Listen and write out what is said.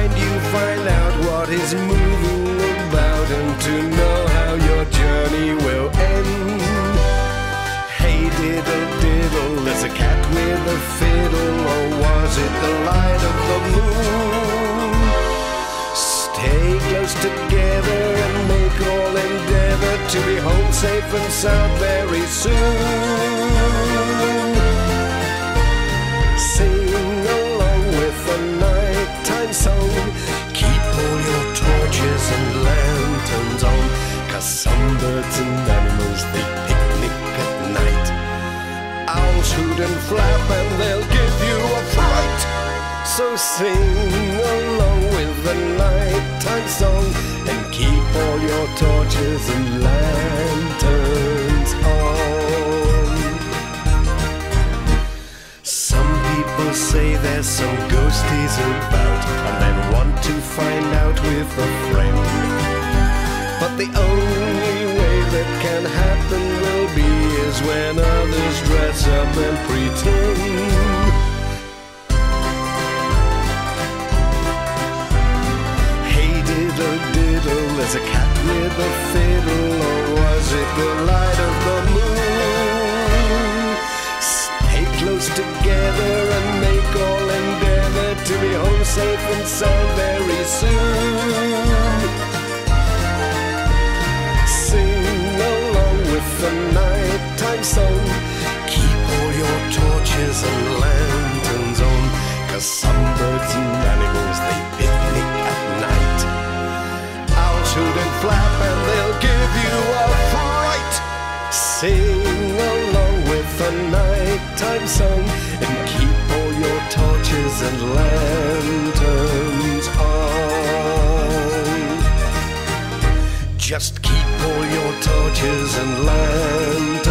find out what is moving about, and to know how your journey will end. Hey diddle diddle, there's a cat with a fiddle, or was it the light of the moon? Stay close together and make all endeavor to be home safe and sound very soon. Sing along with the nighttime song, keep all your torches and lanterns on, 'cause some birds and animals, they picnic at night. Owls hoot and flap and they'll give you a fright. So sing along with the nighttime song, and keep all your torches and lanterns on. Some people say there's some ghosties about, and then want to find out with a friend. But the only way that can happen will be is when others dress up and pretend. Hey diddle diddle, there's a cat with a fiddle, or was it the light of the moon? Stay close together and make all endeavor to be home safe and sound very soon. Sing along with the nighttime song, keep all your torches and lanterns on, 'cause some birds and animals, they picnic at night. Owls hoot and flap and they'll give you a fright. Sing along with the nighttime song, and keep all your torches and lanterns on. Just keep all your torches and lanterns